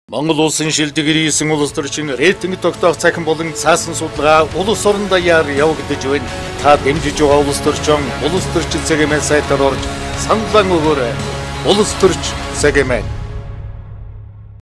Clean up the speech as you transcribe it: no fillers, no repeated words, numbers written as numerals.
Монгол улсын шилдэг 99 улс төрчин рейтинг тогтоох цахим болон цаасан судалгаа улс орон даяар явагдаж байна. Та дэмжиж байгаа улс төрчин улс төрчин цагийн сайтаар орж саналаа өгөөрэй. Улс төрч цагийн